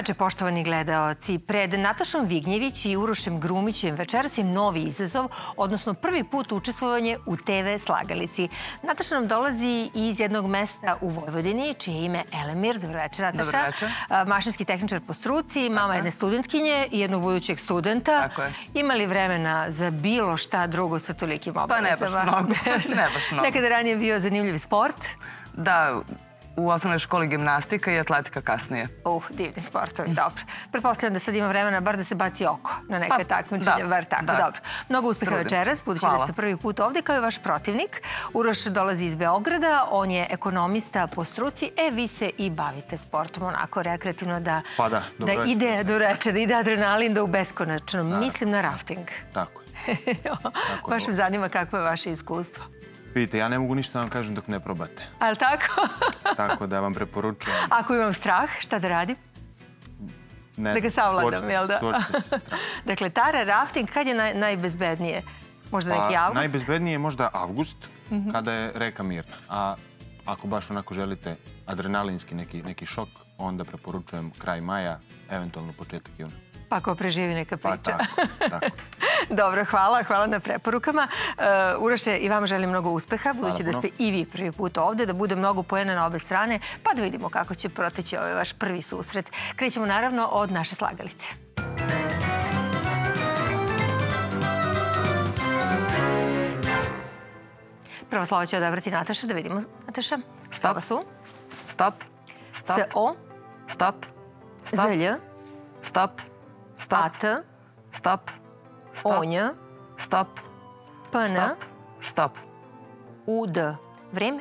veče, poštovani gledaoci. Pred Natašom Vignjević i Urošem Grumićem večeras je novi izazov, odnosno prvi put učestvovanje u TV slagalici. Nataša nam dolazi iz jednog mesta u Vojvodini, čije ime Elemir. Dobro večer, Nataša. Dobro večer. Mašinski tehničar po struci, mama jedne studentkinje i jednog budućeg studenta. Tako je. Ima li vremena za bilo šta drugo sa tolikim obavezama? Pa ne baš mnogo. Ne baš mnogo. Nekada ranije bio zanimljiv sport? Da, u osnovnoj školi gimnastika i atletika kasnije. Divni sportovi, dobro. Pretpostavljam da sad ima vremena bar da se baci oko na neke takmičenja, bar tako, dobro. Mnogo uspeha večeras, budući da ste prvi put ovde, kao i vaš protivnik. Uroš dolazi iz Beograda, on je ekonomista po struci, vi se i bavite sportom, onako rekreativno da ide do reče, da ide adrenalin, da u beskonačnom. Mislim na rafting. Tako je. Baš me zanima kakvo je vaše iskustvo. Vidite, ja ne mogu ništa da vam kažem dok ne probate. Ali tako? Tako da vam preporučujem. Ako imam strah, šta da radim? Da ga savladam, jel da? Suočite se strah. Dakle, Tara, rafting, kad je najbezbednije? Možda neki avgust? Najbezbednije je možda avgust, kada je reka mirna. A ako baš onako želite adrenalinski neki šok, onda preporučujem kraj maja, eventualno početak juna. Pa ko preživi neka priča. Pa tako. Dobro, hvala na preporukama. Uroše, i vama želim mnogo uspeha, budući da ste i vi prvi put ovde, da bude mnogo poena na obe strane, pa da vidimo kako će proteći ovaj vaš prvi susret. Krećemo naravno od naše slagalice. Prvo slovo će odabrati Nataša, da vidimo. Nataša, slova su? Stop. Stop. S-O. Stop. Z-Lj. Stop. A-T. Stop. O-Nj. Stop. P-N. Stop. U-D. Vreme?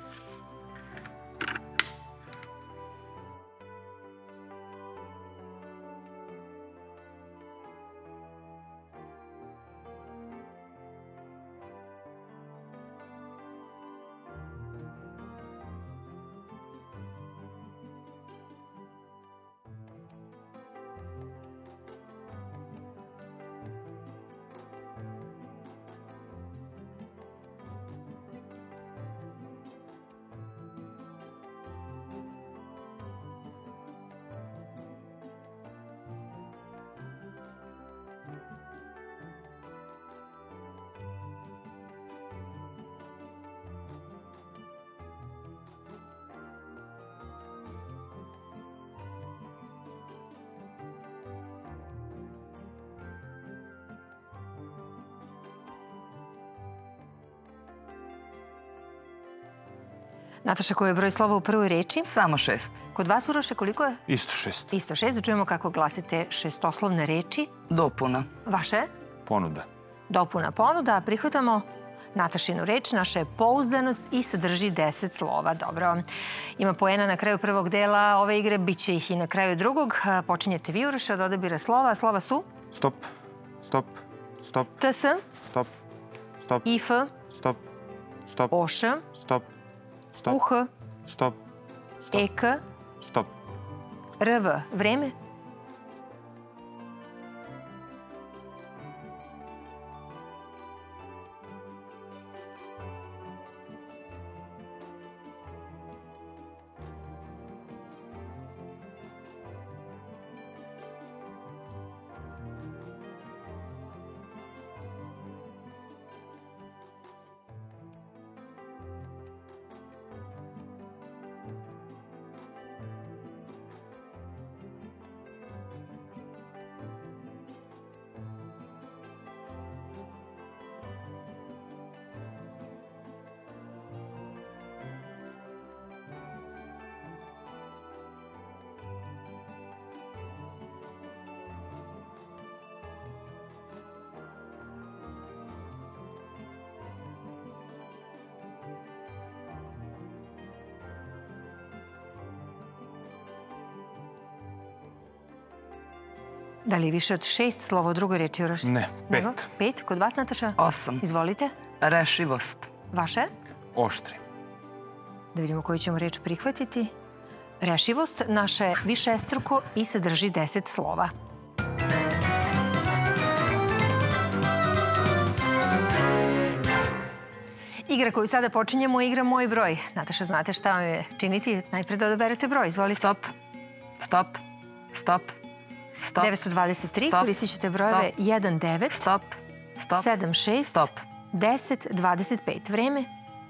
Nataša, koji je broj slova u prvoj reči? Samo 6. Kod vas, Uroše, koliko je? Isto 6. Isto 6. Da čujemo kako glasite šestoslovne reči. Dopuna. Vaše? Ponuda. Dopuna ponuda. Prihvatamo Natašinu reč. Naša je pouzdanost i sadrži 10 slova. Dobro. Ima poena na kraju prvog dela ove igre. Biće ih i na kraju drugog. Počinjete vi, Uroše, od odabira slova. Slova su? Stop. Stop. Stop. TS. Stop. Stop. IF. Stop. Stop. OŠ. Stop. Stop. UH. Stop. Stop. EK. Stop. RV. Vreme? Da li je više od 6 slova u drugoj reči, Uroš? Ne, 5. 5. Kod vas, Nataša? 8. Izvolite. Rešivost. Vaše? Oštri. Da vidimo koju ćemo reč prihvatiti. Rešivost naša je višestruko i sadrži 10 slova. Igra koju sada počinjemo je igra Moj broj. Nataša, znate šta vam je činiti? Najpred da odaberete broj. Izvolite. Stop. Stop. Stop. 923, koristit ćete brojeve 19, Stop. 76, 10, 25. Vreme?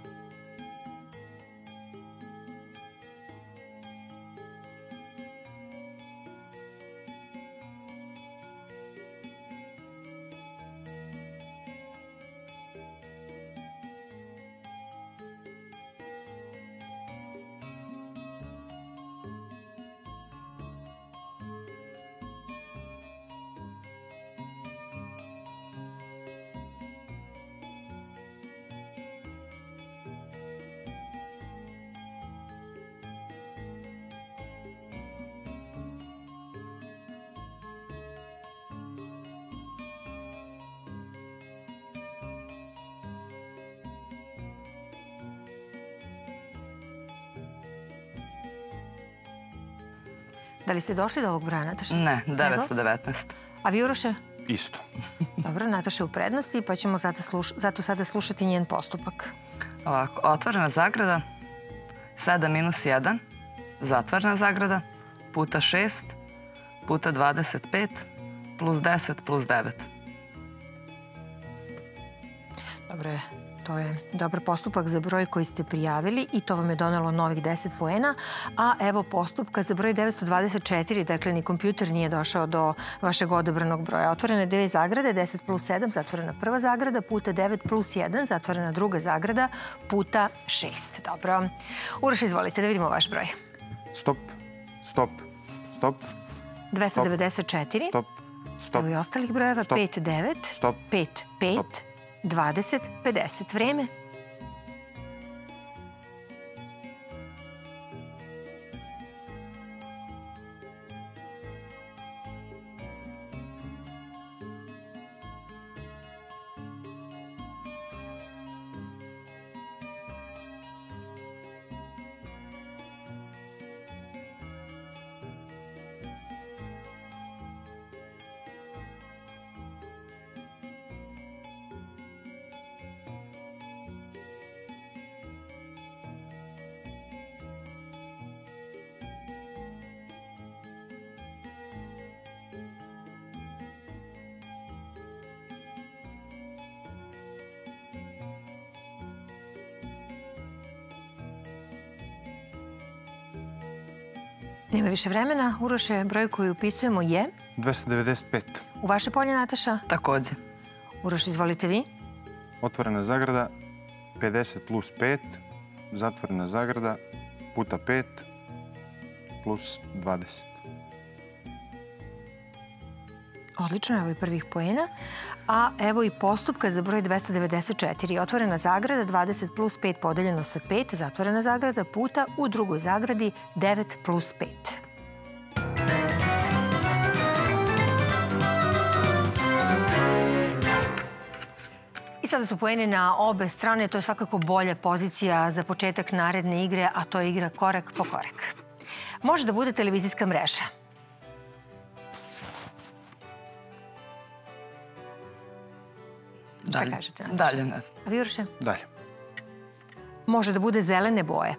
Da li ste došli do ovog broja, Nataša? Ne, 919. A vi, Uroše? Isto. Dobro, Nataša je u prednosti, pa ćemo zato sada slušati njen postupak. Ovako, otvorena zagrada, 7 minus 1, zatvorena zagrada, puta 6, puta 25, plus 10, plus 9. Dobro je. To je dobar postupak za broj koji ste prijavili i to vam je donelo novih 10 poena. A evo postupka za broj 924, dakle ni kompjuter nije došao do vašeg odabranog broja. Otvorene 2 zagrade, 10 plus 7, zatvorena prva zagrada, puta 9 plus 1, zatvorena druga zagrada, puta 6. Dobro. Uroš, izvolite da vidimo vaš broj. Stop. Stop. Stop. 294. Stop. Stop. Evo i ostalih brojeva. 5, 9. Stop. 5, 5. 20, 50. Vreme? Nema više vremena. Uroše, broj koji upisujemo je? 295. U vaše polje, Nataša? Takođe. Uroš, izvolite vi. Otvorena zagrada, 50 plus 5, zatvorena zagrada, puta 5, plus 20. Odlično, evo i prvih poena. A evo i postupka za broj 294. Otvorena zagrada, 20 plus 5 podeljeno sa 5, zatvorena zagrada, puta u drugoj zagradi 9 plus 5. I sada su poeni na obe strane. To je svakako bolja pozicija za početak naredne igre, a to je igra korak po korak. Može da bude televizijska mreža. Šta kažete? Dalje, ne znam. A vi, Uroše? Dalje. Može da bude zelene boje.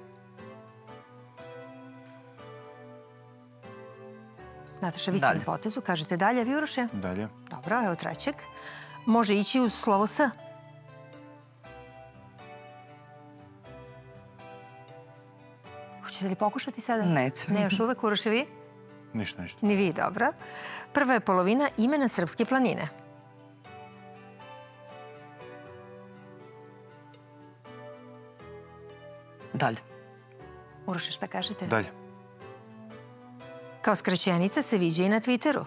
Nataša, vi ste na potezu. Kažete dalje, a vi, Uroše? Dalje. Dobro, evo trećeg. Može ići uz slovo S. Hoćete li pokušati sada? Neću. Ne, još uvek, Uroše, vi? Ništa. Ni vi, dobro. Prva je polovina imena Srpske planine. Dalje. Uroše, šta kažete? Dalje. Kao skraćenica se viđa i na Twitteru.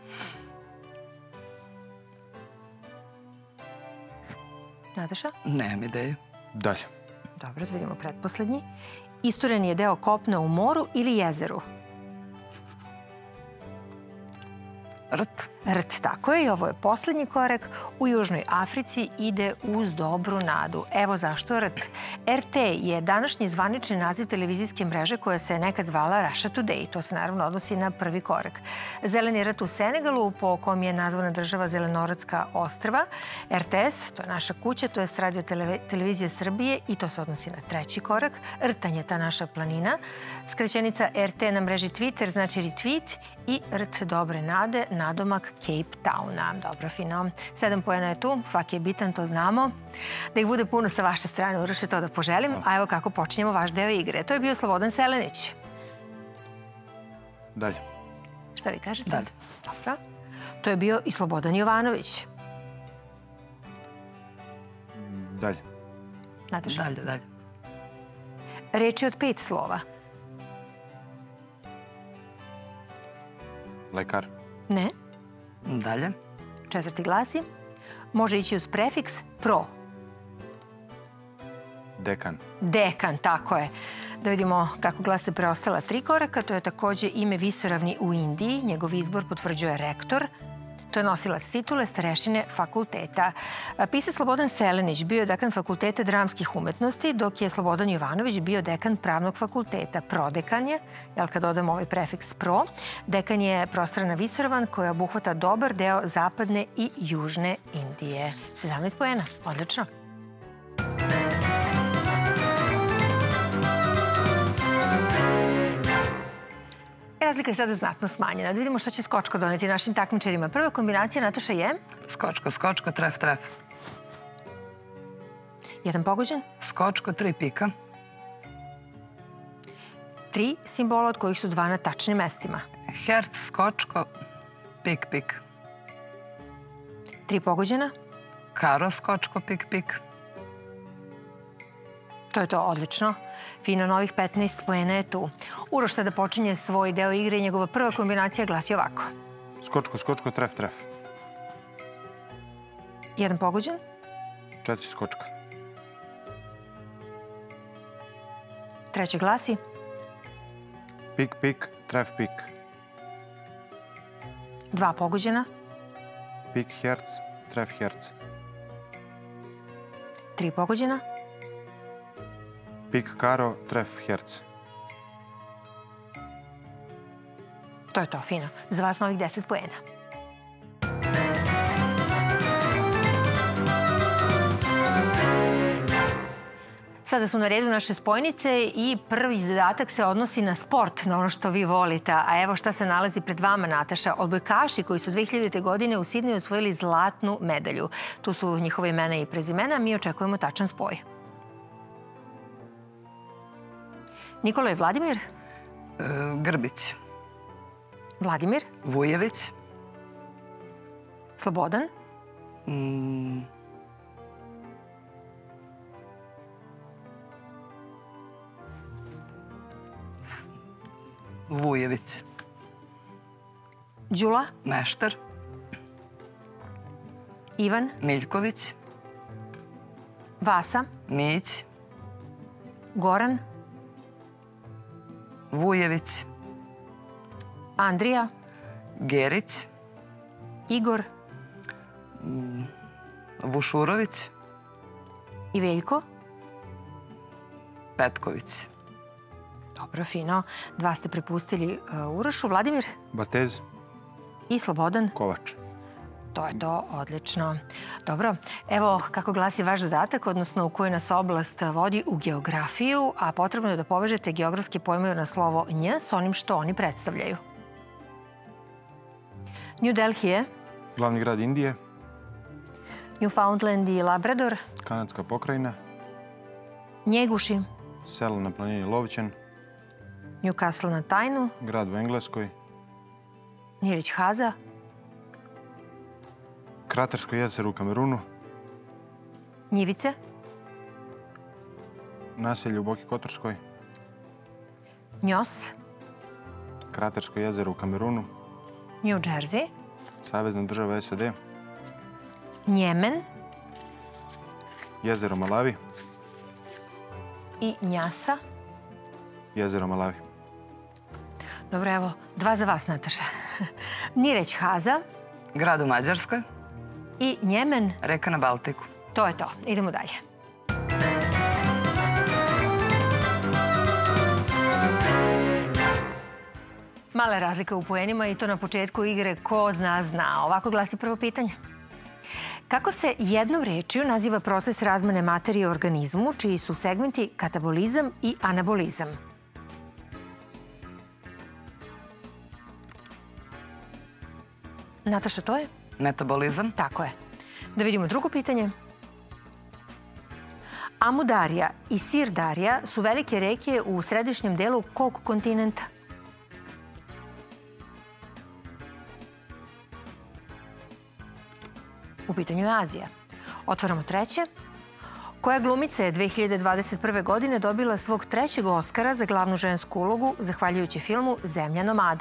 Nataša? Nemam ideju. Dalje. Dobro, da vidimo pretposlednji. Isturen je deo kopna u moru ili jezeru. Rt. Rt, tako je, i ovo je posljednji korak. U Južnoj Africi ide uz dobru nadu. Evo zašto rt. RT je današnji zvanični naziv televizijske mreže koja se nekad zvala Russia Today. To se naravno odnosi na prvi korak. Zeleni rt u Senegalu, po kom je nazvana država Zelenorodska ostrva. RTS, to je naša kuća, to je Radio Televizija Srbije i to se odnosi na treći korak. Rtanj je ta naša planina. Skraćenica RT na mreži Twitter znači retweet i rt dobre nade, nadomak Cape Towna. Dobro, fino. 7 poena je tu, svaki je bitan, to znamo. Da ih bude puno sa vaše strane, Uroše, to da poželim. A evo kako počinjemo vaš deo igre. To je bio Slobodan Selenić. Dalje. Šta vi kažete? Dalje. Dobro. To je bio i Slobodan Jovanović. Dalje. Nataša? Dalje. Reč je od 5 slova. Lekar. Ne. Dalje. Četvrti glasi. Može ići uz prefiks pro. Dekan. Dekan, tako je. Da vidimo kako glase preostala 3 koraka. To je također ime visoravni u Indiji. Njegov izbor potvrđuje rektor. To je nosilac titule starešine fakulteta. Pisac Slobodan Selenić bio je dekan Fakulteta dramskih umetnosti, dok je Slobodan Jovanović bio dekan Pravnog fakulteta. Prodekan je, kad dodamo ovaj prefiks pro, dekan je prostorana visoravan koja obuhvata dobar deo zapadne i južne Indije. 17 poena, odlično. Razlika je sada znatno smanjena. Da vidimo što će skočko doneti našim takmičarima. Prva kombinacija, Nataša, je? Skočko, tref. 1 pogođen. Skočko, 3 pika. 3 simbola od kojih su 2 na tačnim mestima. Herc, skočko, pik. 3 pogođena. Karo, skočko, pik. To je to, odlično. Fino, novih 15 poena je tu. Uroš sada počinje svoj deo igre i njegova prva kombinacija glasi ovako. Skočko, tref. 1 pogođen. 4 skočka. Treći glasi. Pik, tref, pik. 2 pogođena. Pik, herc, tref, herc. 3 pogođena. Pik, karo, tref, herc. To je to, fino. Za vas novih 10 poena. Sada su na redu naše spojnice i prvi zadatak se odnosi na sport, na ono što vi volite. A evo šta se nalazi pred vama, Nataša. Odbojkaši koji su 2000. godine u Sidneju osvojili zlatnu medalju. Tu su njihove imena i prezimena. Mi očekujemo tačan spoj. Nikola i Vladimir? Grbić. Vladimir? Vujević. Slobodan? Vujević. Đula? Meštar. Ivan? Miljković. Vasa? Mić. Goran? Vujević. Andrija? Gerić. Igor? Vušurović. I Veljko? Petković. Dobro, fino. 2 ste prepustili Urošu. Vladimir? Batez. I Slobodan? Kovač. To je to, odlično. Dobro, evo kako glasi vaš zadatak, odnosno u koju nas oblast vodi u geografiju, a potrebno je da povežete geografske pojmove na slovo nj s onim što oni predstavljaju. New Delhi je? Glavni grad Indije. Newfoundland i Labrador? Kanadska pokrajina. Njeguši? Selo na planini Lovćen. Newcastle na Tajnu? Grad u Engleskoj. Nirić Haza? Kratersko jezero u Kamerunu. Njivice? Naselje u Boki Kotorskoj. Njos? Kratersko jezero u Kamerunu. New Jersey? Savezna država SAD. Njemen? Jezero Malavi. I Njasa? Jezero Malavi. Dobro, evo, 2 za vas, Nataša. Nireć Haza? Grad u Mađarskoj. I Njemen? Reka na Baltiku. To je to. Idemo dalje. Mala razlika u poenima i to na početku igre ko zna, zna. Ovako glasi prvo pitanje. Kako se jednom rečju naziva proces razmene materije u organizmu, čiji su segmenti katabolizam i anabolizam? Nataša, to je? Metabolizam. Tako je. Da vidimo drugo pitanje. Amudarija i Sirdarija su velike reke u središnjem delu kog kontinenta? U pitanju je Azija. Otvaramo treće. Koja glumica je 2021. godine dobila svog trećeg Oskara za glavnu žensku ulogu zahvaljujući filmu Zemlja nomada?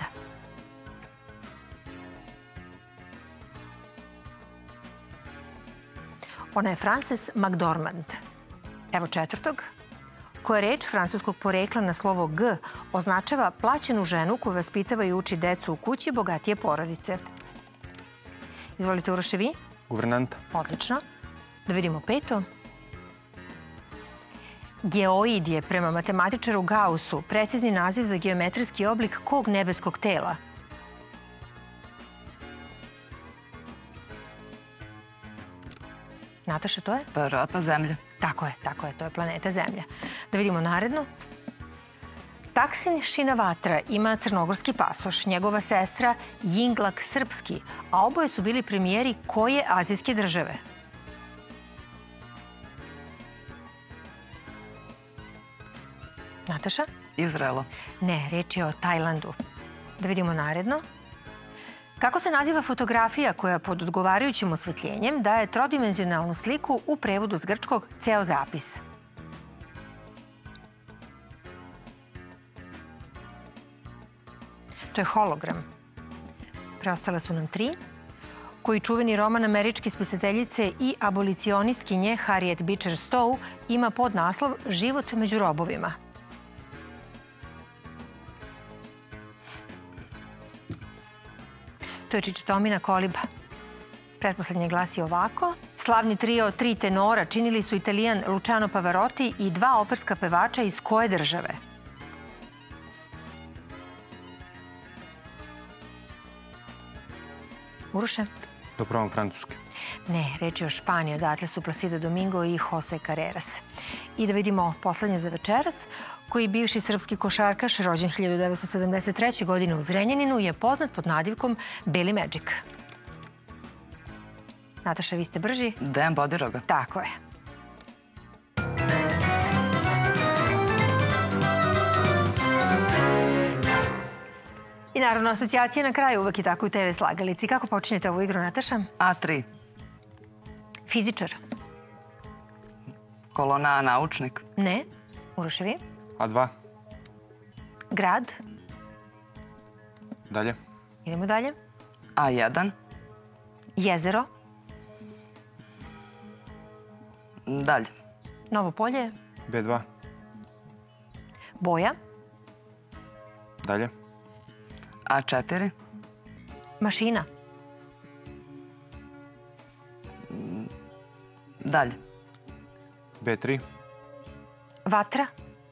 Ona je Frances McDormand. Evo četvrtog. Koja reč francuskog porekla na slovo G označava plaćenu ženu koju vaspitava i uči decu u kući bogatije porodice? Izvolite, Uroše, vi? Guvernanta. Odlično. Da vidimo peto. Geoid je prema matematičaru Gaussu precizni naziv za geometrijski oblik kog nebeskog tela? Nataša, to je? Verovatno Zemlja. Tako je, to je planeta Zemlja. Da vidimo naredno. Taksin Šinavatra ima crnogorski pasoš, njegova sestra Jinglak srpski, a oboje su bili premijeri koje azijske države? Nataša? Izraela. Ne, reč je o Tajlandu. Da vidimo naredno. Kako se naziva fotografija koja pod odgovarajućim osvetljenjem daje trodimenzionalnu sliku u prevodu s grčkog ceo zapis? To je hologram. Preostale su nam 3. Koji čuveni roman američke spisateljice i abolicionistkinje Harriet Beecher Stowe ima podnaslov Život među robovima? To je Čičetomina koliba. Pretposlednje glasi ovako. Slavni trio 3 tenora činili su Italijan Luciano Pavarotti i 2 operska pevača iz koje države? Uroše? Da probam francuske. Ne, reč je o Španiji. Odatle su Placido Domingo i Jose Carreras. I da vidimo poslednje za večeras. Koji bivši srpski košarkaš, rođen 1973. godine u Zrenjaninu, je poznat pod nadivkom Beli Magic? Nataša, vi ste brži? Dejan Bodiroga. Tako je. I naravno, asocijacija na kraju uvek je tako u TV slagalici. Kako počinjete ovu igru, Nataša? A3. Fizičar? Kolona A, naučnik. Ne. Uroše, vi? A2. Grad? Dalje. Idemo dalje. A1. Jezero? Dalje. Novo polje? B2. Boja? Dalje. A4. Mašina? Dalje. B3. Vatra?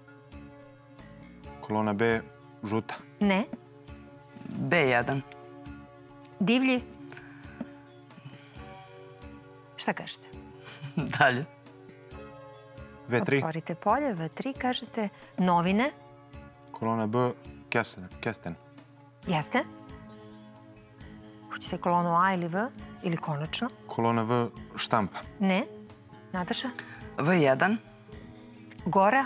Kolona B, žuta. Ne. B1. Divlji? Šta kažete? Dalje. V3. Otvorite polje, V3 kažete. Novine? Kolona B, kesten. Jeste? Hoćete kolonu A ili V? Ili konačno? Kolona V, štampa. Ne. Nataša? V1. Gora?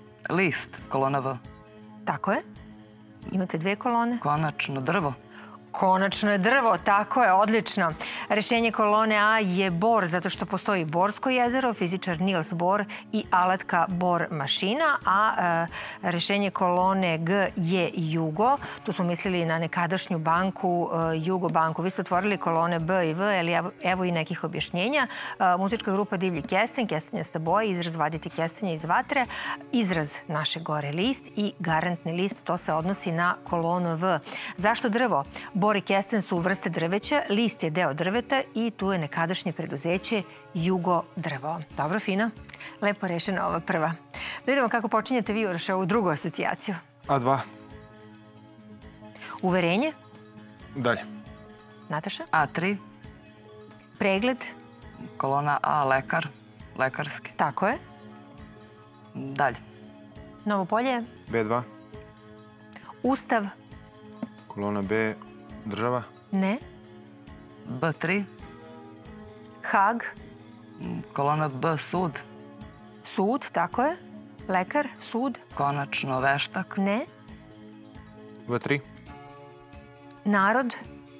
List. Kolona V. Tako je. Imate 2 kolone. Konačno drvo. Konačno je drvo, tako je, odlično. Rešenje kolone A je Bor, zato što postoji Borsko jezero, fizičar Niels Bohr i alatka Bohr mašina, a rešenje kolone G je Jugo. Tu smo mislili na nekadašnju banku, Jugo banku. Vi ste otvorili kolone B i V, ali evo i nekih objašnjenja. Muzička grupa Divlji kesten, kestenjasta boja, izraz vaditi kestenje iz vatre, izraz naše gore list i garantni list, to se odnosi na kolonu V. Zašto drvo? Bor i kesten su vrste drveća, list je deo drveta i tu je nekadašnje preduzeće Jugo drvo. Dobro, fino. Lepo rešena ova prva. Da vidimo kako počinjete vi, Uroše, ovu drugu asocijaciju. A2. Uverenje? Dalje. Nataša? A3. Pregled? Kolona A, lekar, lekarski. Tako je. Dalje. Novo polje? B2. Ustav? Kolona B, država. Ne. B3. Hag? Kolona B, sud. Sud, tako je. Lekar? Sud? Konačno veštak. Ne. V3. Narod?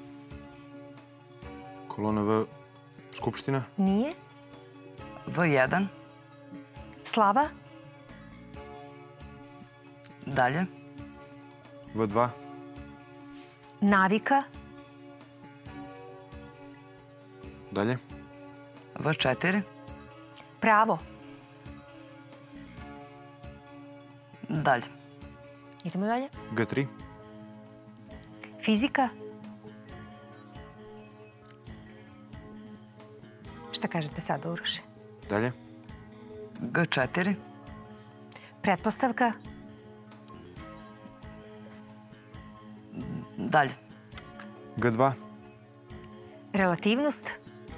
Kolona V, skupština. Nije. V1. Slava? Dalje. V2. Navika? Dalje. V4. Pravo? Dalje. Idemo dalje. G3. Fizika? Šta kažete sada, Uroše? Dalje. G4. Pretpostavka? Dalje. G2. Relativnost?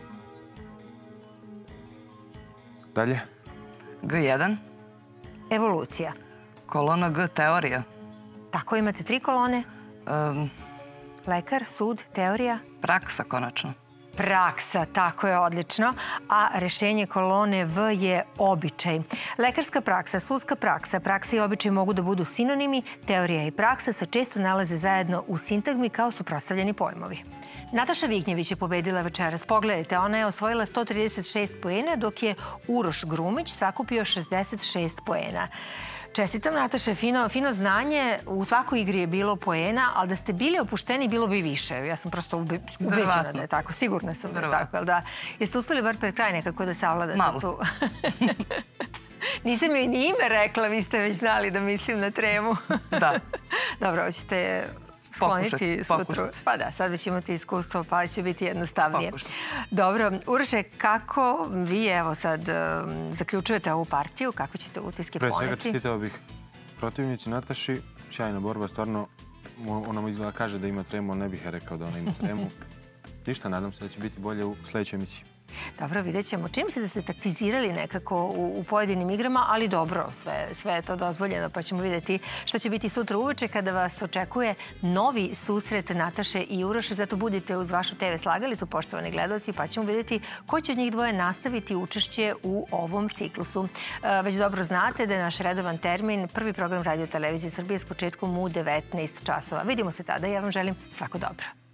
Dalje. G1. Evolucija? Kolona G, teorija. Tako, imate 3 kolone. Lekar, sud, teorija? Praksa, konačno. Praksa, tako je, odlično. A rešenje kolone V je običaj. Lekarska praksa, sudska praksa, praksa i običaj mogu da budu sinonimi, teorija i praksa se često nalaze zajedno u sintagmi kao suprotstavljeni pojmovi. Nataša Vignjević je pobedila večeras. Pogledajte, ona je osvojila 136 poena, dok je Uroš Grumić sakupio 66 poena. Čestitam, Nataša, fino znanje. U svakoj igri je bilo poena, ali da ste bili opušteni, bilo bi više. Ja sam prosto ubeđena da je tako. Sigurna sam da je tako. Jeste uspeli bar pred kraj nekako da savladate tu? Nisam joj ni ime rekla, vi ste već znali da mislim na tremu. Da. Dobro, hoćete skloniti sutru. Pa da, sad već imate iskustvo, pa će biti jednostavnije. Dobro, Uroše, kako vi evo sad zaključujete ovu partiju? Kako ćete utiske poneti? Pre svega čestitao bih protivnici Nataši. Sjajna borba, stvarno. Ona mu izgleda kaže da ima tremu, ali ne bih rekao da ona ima tremu. Ništa, nadam se da će biti bolje u sljedećoj emisiji. Dobro, vidjet ćemo. Čini mi se da ste taktizirali nekako u pojedinim igrama, ali dobro, sve je to dozvoljeno, pa ćemo vidjeti šta će biti sutra uveče kada vas očekuje novi susret Nataše i Uroše. Zato budite uz vašu TV slagalicu, poštovani gledalci, pa ćemo vidjeti ko će od njih dvoje nastaviti učešće u ovom ciklusu. Već dobro znate da je naš redovan termin prvi program Radio Televizije Srbije s početkom u 19 časova. Vidimo se tada i ja vam želim svako dobro.